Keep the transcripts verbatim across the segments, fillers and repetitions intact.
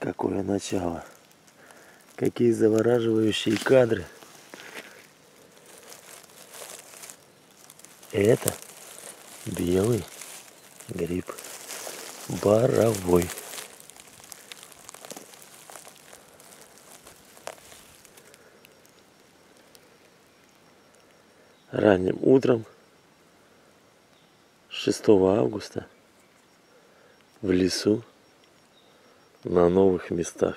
Какое начало. Какие завораживающие кадры. Это белый гриб боровой. Ранним утром шестого августа в лесу на новых местах.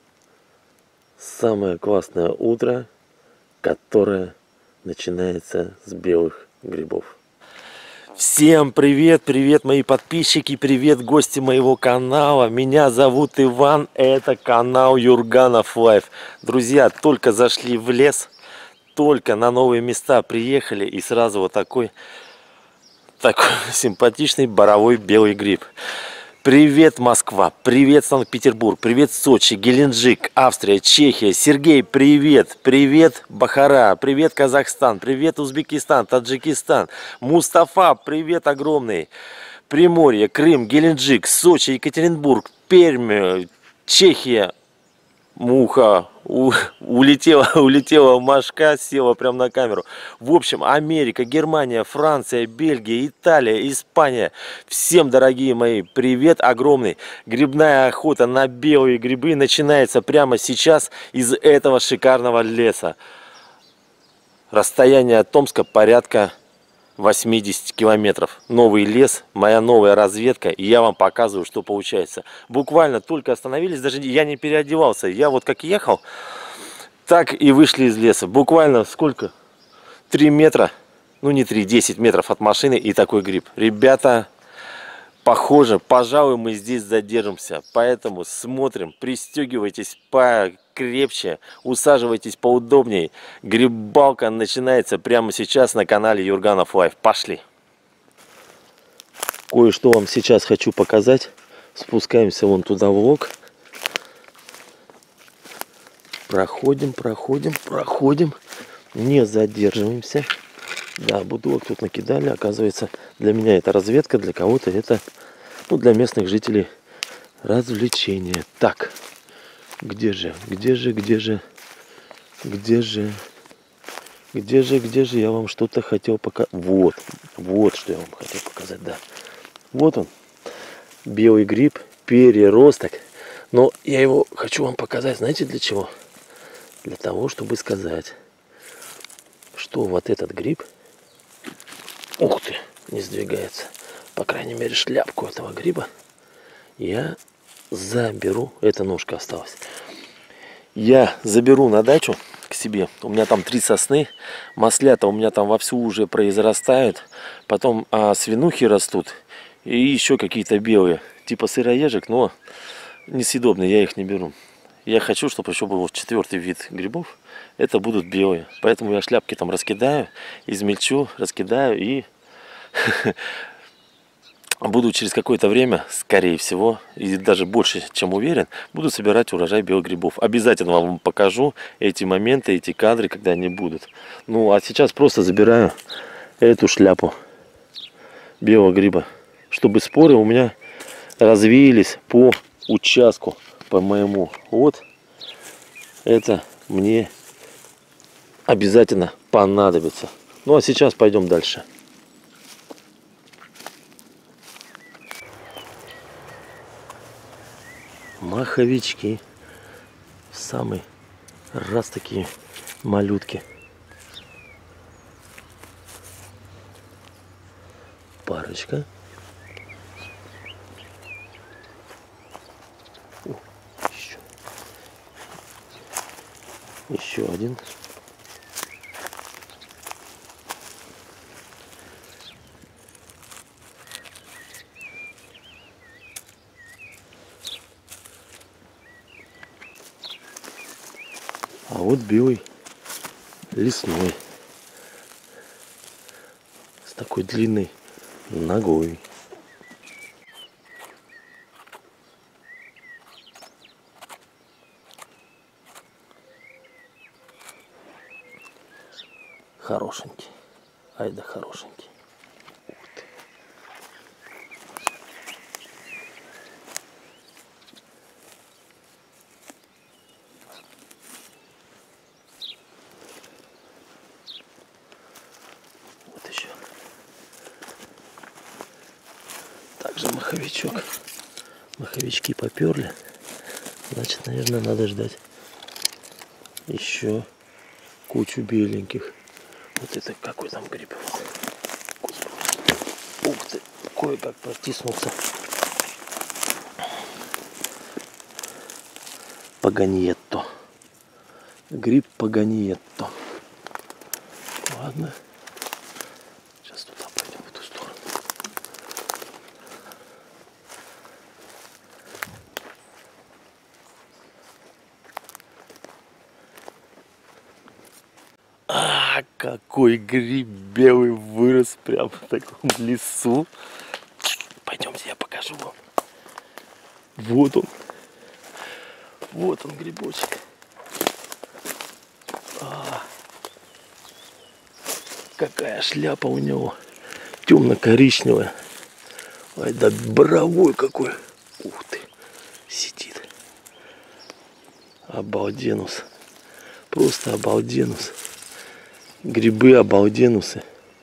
Самое классное утро, которое начинается с белых грибов. Всем привет, привет мои подписчики, привет гости моего канала. Меня зовут Иван, это канал Юрганов Лайф. Друзья, только зашли в лес, только на новые места приехали и сразу вот такой, такой симпатичный боровой белый гриб. Привет, Москва, привет, Санкт-Петербург, привет, Сочи, Геленджик, Австрия, Чехия, Сергей, привет, привет, Бахара, привет, Казахстан, привет, Узбекистан, Таджикистан, Мустафа, привет огромный, Приморье, Крым, Геленджик, Сочи, Екатеринбург, Пермь, Чехия. Муха у, улетела, улетела мошка, села прямо на камеру. В общем, Америка, Германия, Франция, Бельгия, Италия, Испания. Всем, дорогие мои, привет огромный. Грибная охота на белые грибы начинается прямо сейчас из этого шикарного леса. Расстояние от Томска порядка восемьдесят километров. Новый лес, моя новая разведка, и я вам показываю, что получается. Буквально только остановились, даже я не переодевался. Я вот как ехал, так и вышли из леса. Буквально сколько? три метра, ну не три, десять метров от машины, и такой гриб. Ребята, похоже, пожалуй, мы здесь задержимся. Поэтому смотрим, пристегивайтесь покрепче, усаживайтесь поудобнее. Грибалка начинается прямо сейчас на канале Юрганов Лайф. Пошли. Кое-что вам сейчас хочу показать. Спускаемся вон туда в лог. Проходим, проходим, проходим. Не задерживаемся. Да, бутылок тут накидали. Оказывается, для меня это разведка, для кого-то это, ну, для местных жителей развлечение. Так, где же, где же, где же, где же, где же, где же я вам что-то хотел показать. Вот, вот что я вам хотел показать, да. Вот он, белый гриб, переросток. Но я его хочу вам показать, знаете, для чего? Для того, чтобы сказать, что вот этот гриб, ух ты, не сдвигается, по крайней мере, шляпку этого гриба я заберу. Эта ножка осталась. Я заберу на дачу к себе. У меня там три сосны. Маслята у меня там вовсю уже произрастают. Потом а, свинухи растут. И еще какие-то белые. Типа сыроежек, но несъедобные. Я их не беру. Я хочу, чтобы еще был четвертый вид грибов. Это будут белые. Поэтому я шляпки там раскидаю, измельчу, раскидаю и буду через какое-то время, скорее всего, и даже больше, чем уверен, буду собирать урожай белых грибов. Обязательно вам покажу эти моменты, эти кадры, когда они будут. Ну, а сейчас просто забираю эту шляпу белого гриба, чтобы споры у меня развеялись по участку, по моему. Вот это мне обязательно понадобится. Ну, а сейчас пойдем дальше. Маховички. В самый раз такие малютки. Парочка. О, еще. Еще один. А вот белый лесной с такой длинной ногой. Хорошенький. Ай да хорошенький. также маховичок. Маховички поперли. Значит, наверное, надо ждать еще кучу беленьких. Вот это какой там гриб. Господи. Ух ты, кое-как протиснулся. Паганьетто. Гриб паганьетто. Ладно. Сейчас туда пойдем, в ту сторону. А, какой гриб белый вырос прямо в таком лесу. Пойдемте, я покажу вам. Вот он. Вот он, грибочек. А, какая шляпа у него. Темно-коричневая. Ай, да боровой какой. Ух ты. Сидит. Обалденус. Просто обалденус. Грибы обалденусы.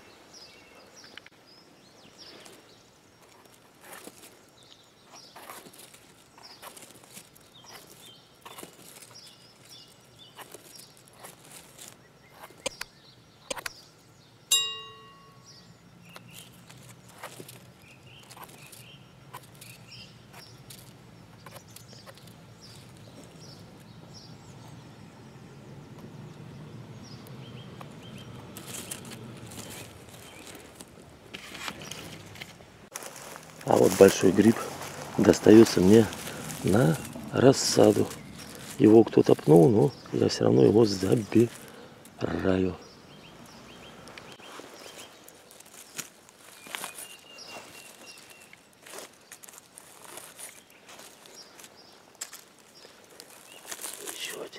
А вот большой гриб достается мне на рассаду. Его кто-то пнул, но я все равно его забираю. Еще один.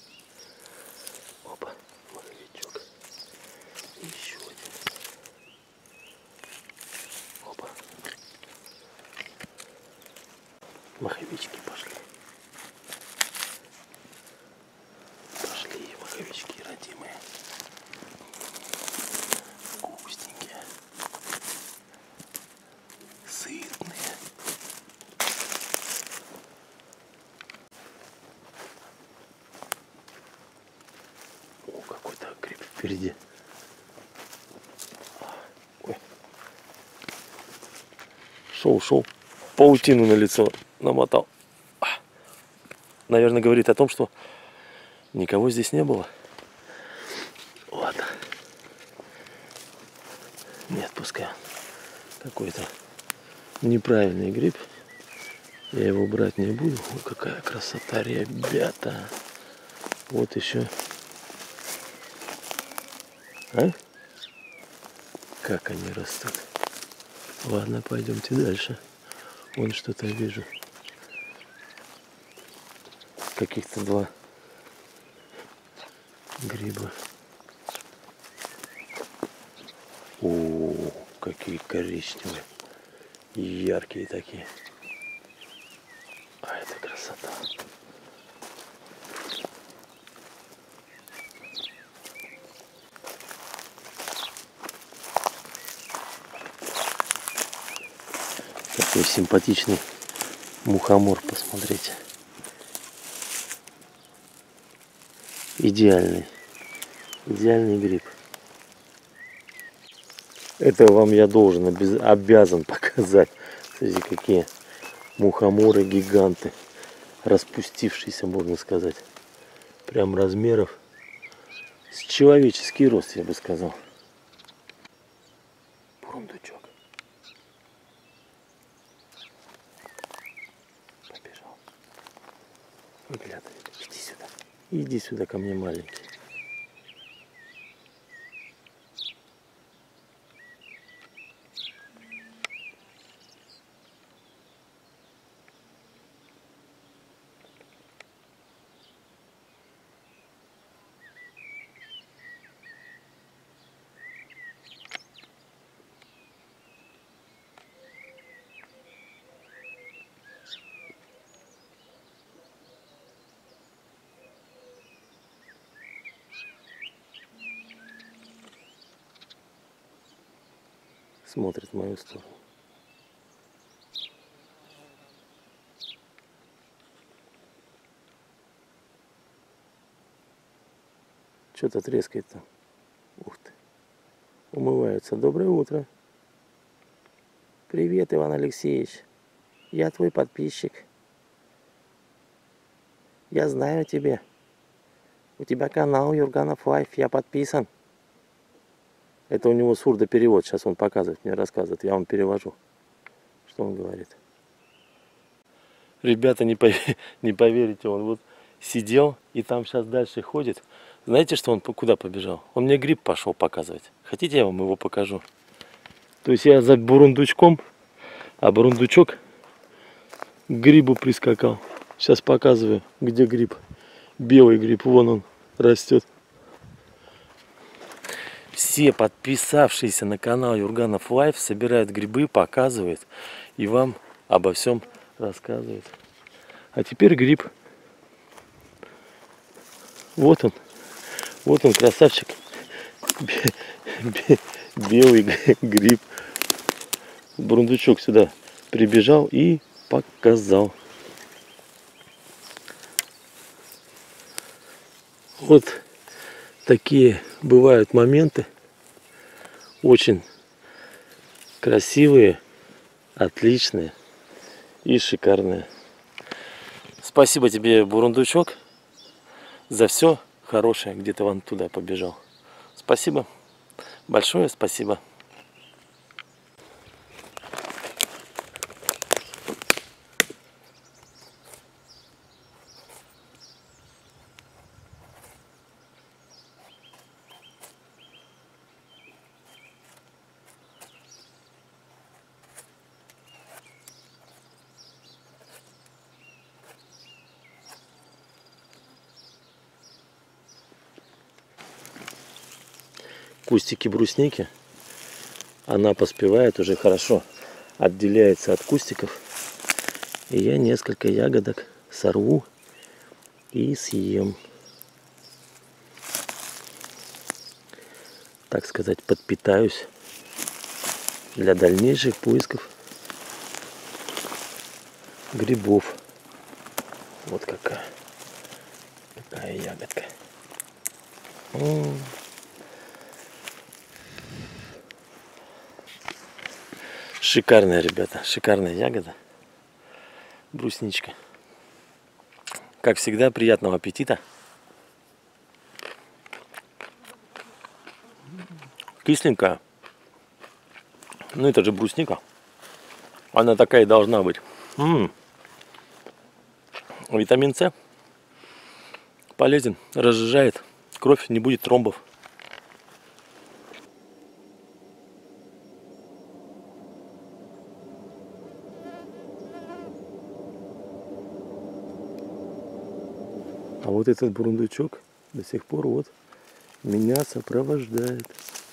Опа, маховичок. Еще один. Опа. Маховички пошли. Пошли маховички, родимые. Вкусненькие. Сытные. О, какой-то гриб впереди. Ой. Шел, шел. Паутину на лицо намотал. Наверное, говорит о том, что никого здесь не было. Ладно. Нет, пускай какой-то неправильный гриб. Я его брать не буду. Ой, какая красота, ребята. Вот еще. А? Как они растут. Ладно, пойдемте дальше. Вон что-то вижу. Каких-то два гриба. О, какие коричневые. Яркие такие. А это красота. Такой симпатичный мухомор, посмотрите. Идеальный. Идеальный гриб. Это вам я должен, обяз... обязан показать. Смотрите, какие мухоморы гиганты. Распустившиеся, можно сказать. Прям размеров. С человеческий рост, я бы сказал. Бурундучок. Побежал. Выглядывает. Иди сюда. Иди сюда ко мне, маленький. Смотрит в мою сторону. Что-то трескает там. Ух ты. Умываются. Доброе утро. Привет, Иван Алексеевич. Я твой подписчик. Я знаю тебя. У тебя канал Юрганов Лайф. Я подписан. Это у него сурдоперевод. Сейчас он показывает, мне рассказывает. Я вам перевожу. Что он говорит. Ребята, не, повер... не поверите, он вот сидел и там сейчас дальше ходит. Знаете, что он куда побежал? Он мне гриб пошел показывать. Хотите, я вам его покажу? То есть я за бурундучком, а бурундучок к грибу прискакал. Сейчас показываю, где гриб. Белый гриб, вон он растет. Все подписавшиеся на канал Юрганов Лайф собирают грибы, показывают и вам обо всем рассказывают. А теперь гриб. Вот он. Вот он, красавчик. Белый гриб. Бурундучок сюда прибежал и показал. Вот такие бывают моменты. Очень красивые, отличные и шикарные. Спасибо тебе, бурундучок, за все хорошее, где ты вон туда побежал. Спасибо. Большое спасибо. Кустики брусники, она поспевает уже хорошо, отделяется от кустиков. И я несколько ягодок сорву и съем. Так сказать, подпитаюсь для дальнейших поисков грибов. Вот какая, какая ягодка. М-м. Шикарная, ребята, шикарная ягода. Брусничка. Как всегда, приятного аппетита. Кисленькая. Ну, это же брусника. Она такая и должна быть. М-м. Витамин С полезен, разжижает кровь, не будет тромбов. А вот этот бурундучок до сих пор вот меня сопровождает.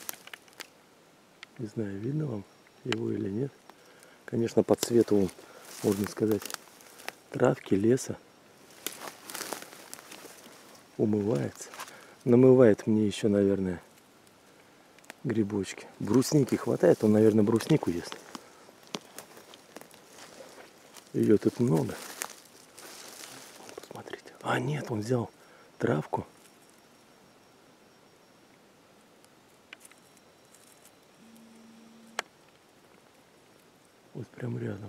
Не знаю, видно вам его или нет. Конечно, по цвету он, можно сказать, травки, леса. Умывается. Намывает мне еще, наверное, грибочки. Брусники хватает, он, наверное, бруснику ест. Ее тут много. Посмотрите. А нет, он взял травку. Вот прям рядом.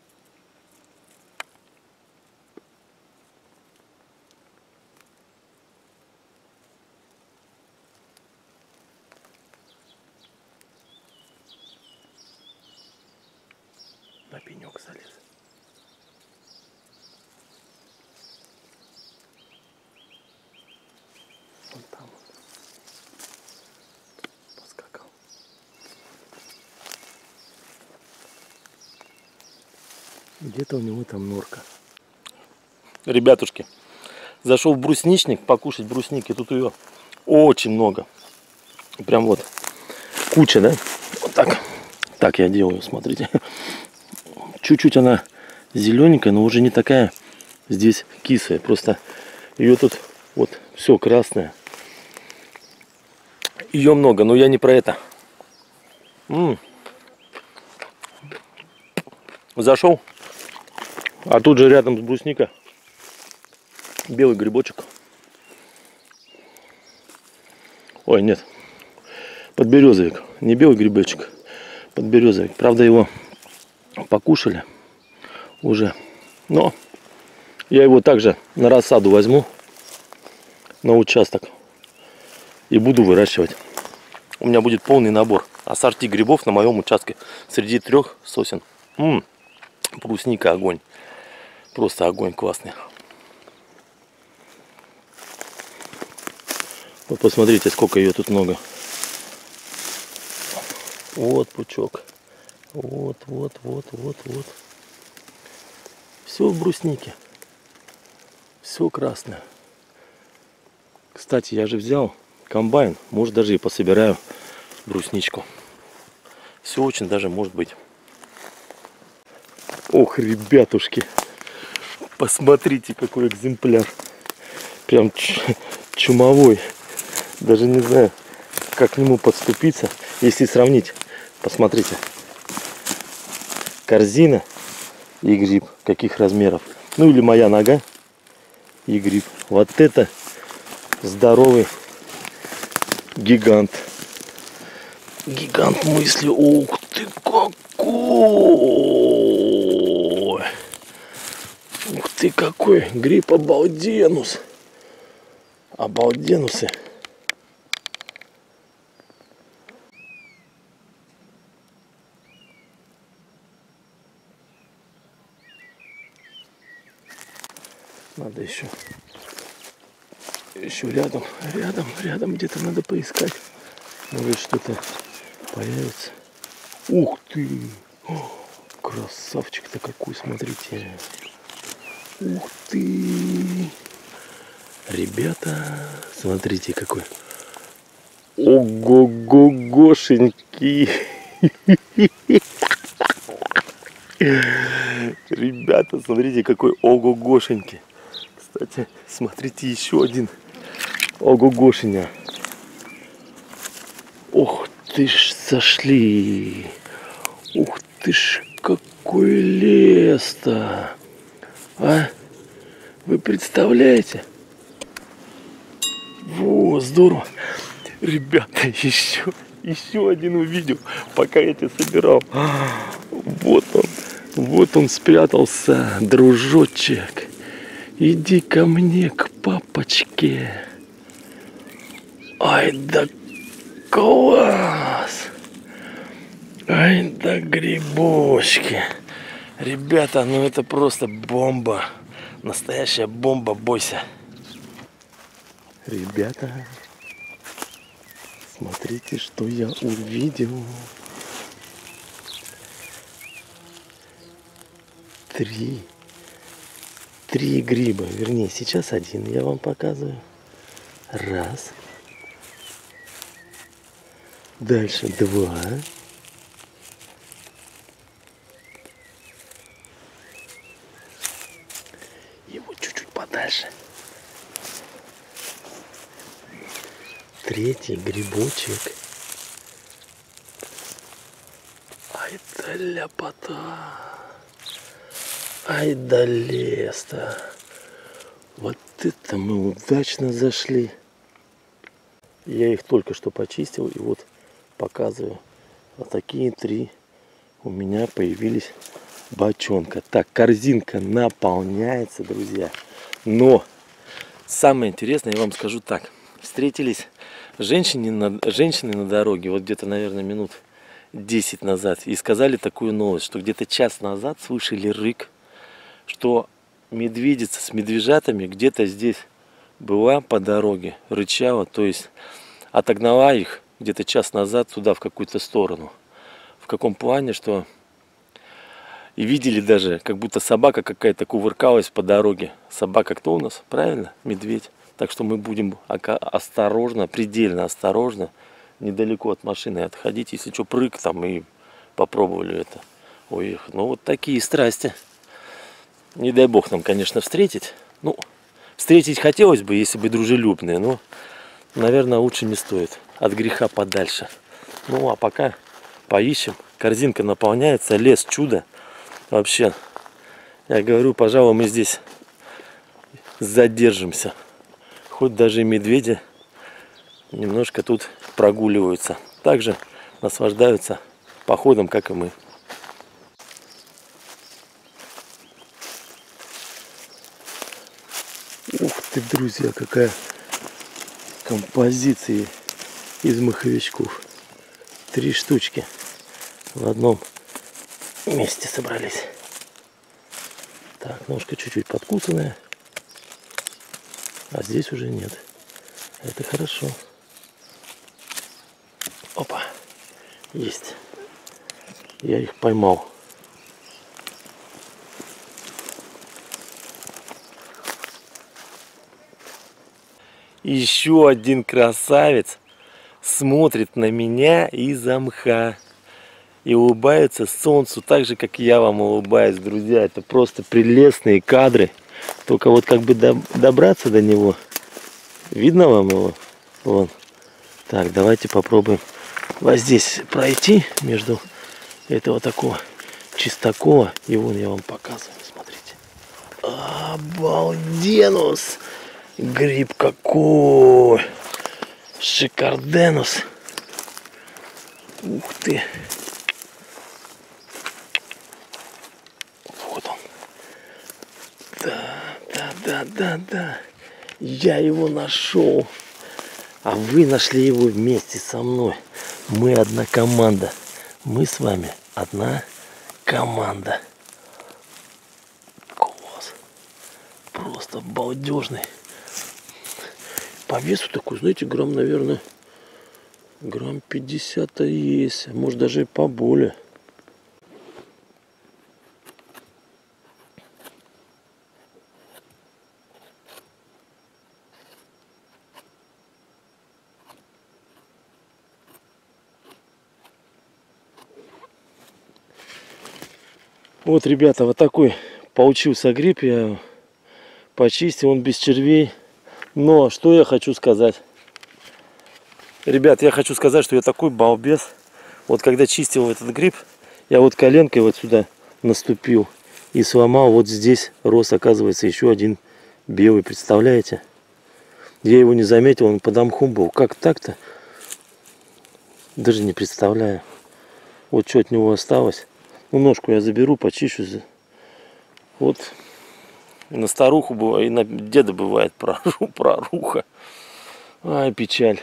На пенек залез. Вон там он поскакал. Где-то у него там норка. Ребятушки, зашел в брусничник покушать брусники. Тут ее очень много. Прям вот куча, да? Вот так. Так я делаю, смотрите. Чуть-чуть она зелененькая, но уже не такая здесь кислая. Просто ее тут вот все красное. Ее много, но я не про это. М-м. Зашел, а тут же рядом с брусника белый грибочек. Ой, нет. Подберезовик. Не белый грибочек. Подберезовик. Правда, его покушали уже. Но я его также на рассаду возьму. На участок. И буду выращивать. У меня будет полный набор ассорти грибов на моем участке. Среди трех сосен. М-м, брусника огонь. Просто огонь классный. Вот посмотрите, сколько ее тут много. Вот пучок. Вот, вот, вот, вот, вот. Все в бруснике. Все красное. Кстати, я же взял комбайн. Может, даже и пособираю брусничку. Все очень даже может быть. Ох, ребятушки. Посмотрите, какой экземпляр. Прям чумовой. Даже не знаю, как к нему подступиться. Если сравнить, посмотрите. Корзина и гриб. Каких размеров. Ну или моя нога и гриб. Вот это здоровый гигант. Гигант мысли. Ух ты какой! Ух ты какой! Гриб обалденус! Обалденусы! Надо еще, еще рядом, рядом, рядом где-то надо поискать. Может что-то появится. Ух ты! О, красавчик-то какой, смотрите. Ух ты! Ребята, смотрите какой. Ого-го-гошеньки! Ребята, смотрите какой ого-гошеньки. Кстати, смотрите, еще один ого-гошеня. Ух ты ж, сошли. Ух ты ж, какой лес-то. А? Вы представляете? Во, здорово. Ребята, еще, еще один увидел, пока я тебя собирал. Вот он, вот он спрятался, дружочек. Иди ко мне, к папочке. Ай да класс! Ай да грибочки! Ребята, ну это просто бомба. Настоящая бомба, бойся. Ребята, смотрите, что я увидел. Три. Три гриба, вернее, сейчас один я вам показываю. Раз. Дальше два. И вот чуть-чуть подальше. Третий грибочек. Ай да ляпота. Ай да лес-то. Вот это мы удачно зашли. Я их только что почистил и вот показываю. Вот такие три у меня появились бочонка. Так, корзинка наполняется, друзья. Но самое интересное, я вам скажу так. Встретились женщины на, женщины на дороге, вот где-то, наверное, минут десять назад. И сказали такую новость, что где-то час назад слышали рык, что медведица с медвежатами где-то здесь была по дороге, рычала, то есть отогнала их где-то час назад туда, в какую-то сторону. В каком плане, что и видели даже, как будто собака какая-то кувыркалась по дороге. Собака кто у нас? Правильно? Медведь. Так что мы будем осторожно, предельно осторожно, недалеко от машины отходить. Если что, прыг там и попробовали это. Ой, ну вот такие страсти. Не дай бог нам, конечно, встретить. Ну, встретить хотелось бы, если бы дружелюбные, но, наверное, лучше не стоит. От греха подальше. Ну, а пока поищем. Корзинка наполняется, лес чудо. Вообще, я говорю, пожалуй, мы здесь задержимся. Хоть даже и медведя немножко тут прогуливаются. Также наслаждаются походом, как и мы. Ух ты, друзья, какая композиция из маховичков. Три штучки в одном месте собрались. Так, ножка чуть-чуть подкусанная, а здесь уже нет. Это хорошо. Опа, есть. Я их поймал. Еще один красавец смотрит на меня из-за мха и улыбается солнцу, так же, как я вам улыбаюсь, друзья. Это просто прелестные кадры. Только вот как бы добраться до него. Видно вам его? Вон. Так, давайте попробуем вот здесь пройти между этого такого чистокола. И вон я вам показываю, смотрите. Обалденус! Гриб какой! Шикарденус! Ух ты! Вот он. Да, да, да, да, да. Я его нашел. А вы нашли его вместе со мной. Мы одна команда. Мы с вами одна команда. Класс. Просто балдежный. По весу такой, знаете, грамм, наверное, грамм пятьдесят есть. Может, даже и поболее. Вот, ребята, вот такой получился гриб. Я его почистил, он без червей. Но что я хочу сказать. Ребят, я хочу сказать, что я такой балбес. Вот когда чистил этот гриб, я вот коленкой вот сюда наступил и сломал. Вот здесь рос, оказывается, еще один белый. Представляете? Я его не заметил, он под мхом был. Как так-то? Даже не представляю. Вот что от него осталось. Ну, ножку я заберу, почищу. Вот на старуху бывает, и на деда бывает проруха. Ай, печаль.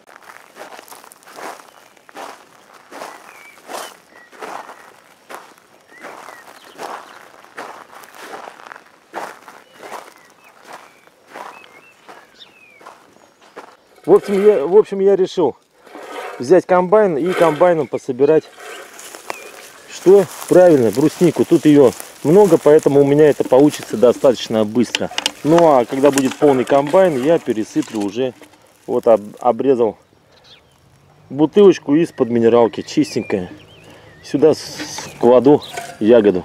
В общем, я, в общем, я решил взять комбайн и комбайном пособирать. Что? Правильно, бруснику. Тут ее много, поэтому у меня это получится достаточно быстро. Ну а когда будет полный комбайн, я пересыплю уже. Вот об, обрезал бутылочку из-под минералки, чистенькая. Сюда кладу ягоду.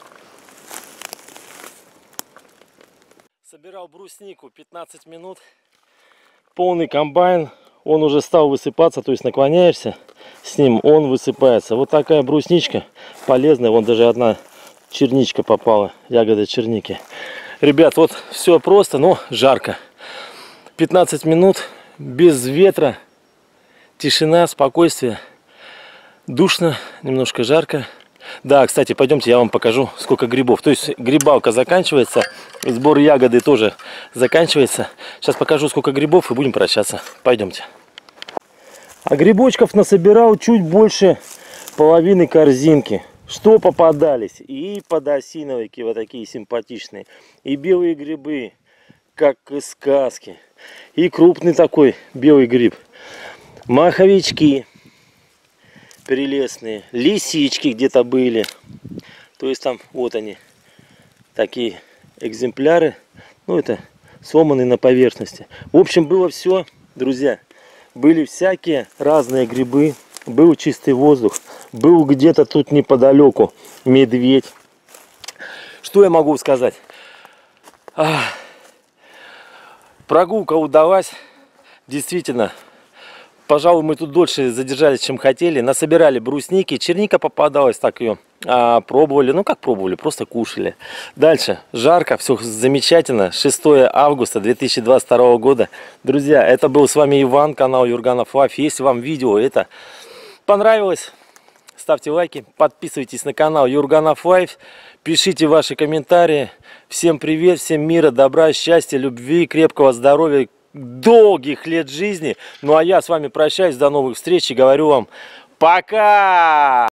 Собирал бруснику пятнадцать минут. полный комбайн. Он уже стал высыпаться, то есть наклоняешься с ним, он высыпается. Вот такая брусничка полезная. Вон даже одна черничка попала, ягода черники. Ребят, вот все просто, но жарко. пятнадцать минут без ветра, тишина, спокойствие. Душно, немножко жарко. Да, кстати, пойдемте, я вам покажу, сколько грибов. То есть грибалка заканчивается, сбор ягоды тоже заканчивается. Сейчас покажу, сколько грибов, и будем прощаться. Пойдемте. А грибочков насобирал чуть больше половины корзинки. Что попадались? И подосиновики вот такие симпатичные, и белые грибы, как из сказки, и крупный такой белый гриб, маховички прелестные, лисички где-то были. То есть там вот они, такие экземпляры. Ну, это сломанные на поверхности. В общем, было все, друзья. Были всякие разные грибы. Был чистый воздух. Был где-то тут неподалеку медведь. Что я могу сказать? Ах, прогулка удалась. Действительно. Пожалуй, мы тут дольше задержались, чем хотели. Насобирали брусники. Черника попадалась, так ее а, пробовали. Ну, как пробовали, просто кушали. Дальше. Жарко, все замечательно. шестое августа две тысячи двадцать второго года. Друзья, это был с вами Иван, канал Юрганов Лайф. Если вам видео это понравилось, ставьте лайки, подписывайтесь на канал Юрганов Лайф. Пишите ваши комментарии. Всем привет, всем мира, добра, счастья, любви, крепкого здоровья, долгих лет жизни. Ну а я с вами прощаюсь, до новых встреч и говорю вам пока!